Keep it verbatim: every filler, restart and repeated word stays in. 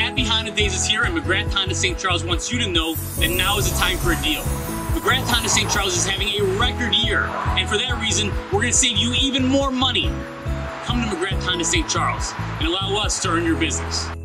Happy Honda Days is here, and McGrath Honda Saint Charles wants you to know that now is the time for a deal. McGrath Honda Saint Charles is having a record year, and for that reason, we're going to save you even more money. Come to McGrath Honda Saint Charles and allow us to earn your business.